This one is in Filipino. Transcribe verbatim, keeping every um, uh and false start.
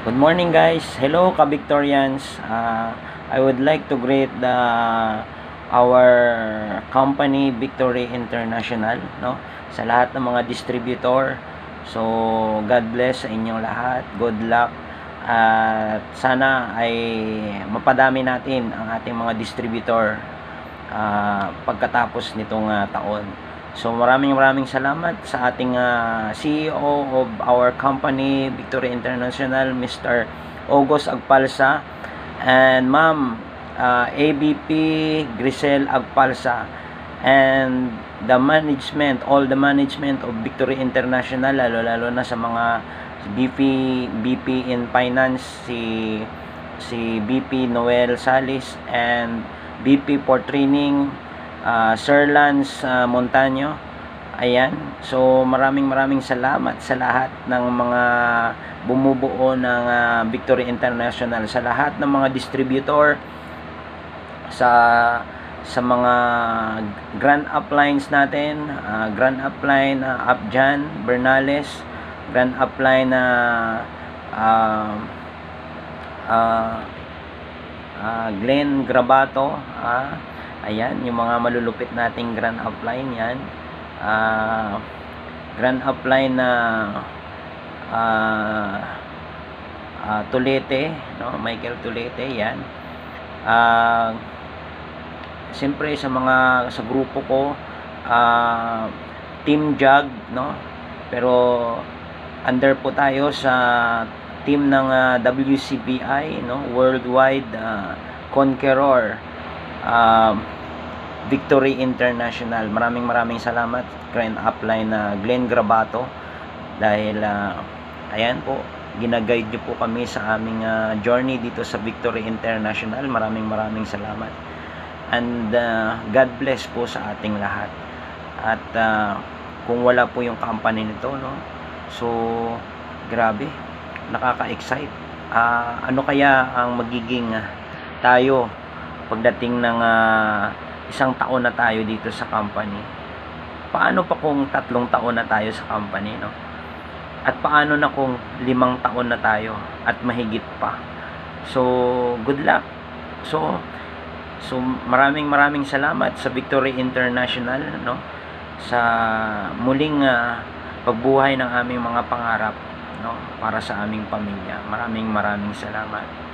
Good morning guys. Hello ka-Victorians. Uh, I would like to greet the our company Victory International, no? Sa lahat ng mga distributor. So God bless sa inyong lahat. Good luck. At sana ay mapadami natin ang ating mga distributor uh, pagkatapos nitong uh, taon. So maraming maraming salamat sa ating uh, C E O of our company Victory International, Mister August Agpalsa, and Ma'am uh, A B P Grisel Agpalsa, and the management, all the management of Victory International, lalo lalo na sa mga B P B P in Finance, si si B P Noel Salis, and B P for Training, uh, Sir Lance uh, Montaño. Ayan, so maraming maraming salamat sa lahat ng mga bumubuo ng uh, Victory International, sa lahat ng mga distributor, sa sa mga Grand Uplines natin, uh, Grand Upline uh, Abjan Bernales, Grand Upline na uh, uh, uh, Glenn Grabato, uh, ayan, yung mga malulupit nating Grand Upline yan. Uh, Grand Upline na uh, uh, Tulete, no? Michael Tulete, yan. Uh, Siyempre sa mga sa grupo ko, uh, Team Jug, no? Pero under po tayo sa team ng uh, W C B I, no? Worldwide uh, Conqueror, uh, Victory International. Maraming maraming salamat Grand Upline na uh, Glenn Grabato, dahil uh, ayan po, ginaguide niyo po kami sa aming uh, journey dito sa Victory International. Maraming maraming salamat, and uh, God bless po sa ating lahat. At uh, kung wala po yung company nito, no, so grabe, nakaka-excite. Uh, ano kaya ang magiging uh, tayo pagdating ng uh, isang taon na tayo dito sa company? Paano pa kung tatlong taon na tayo sa company, no? At paano na kung limang taon na tayo at mahigit pa? So good luck. So so maraming maraming salamat sa Victory International, no, sa muling uh, pagbuhay ng aming mga pangarap, no, para sa aming pamilya. Maraming maraming salamat.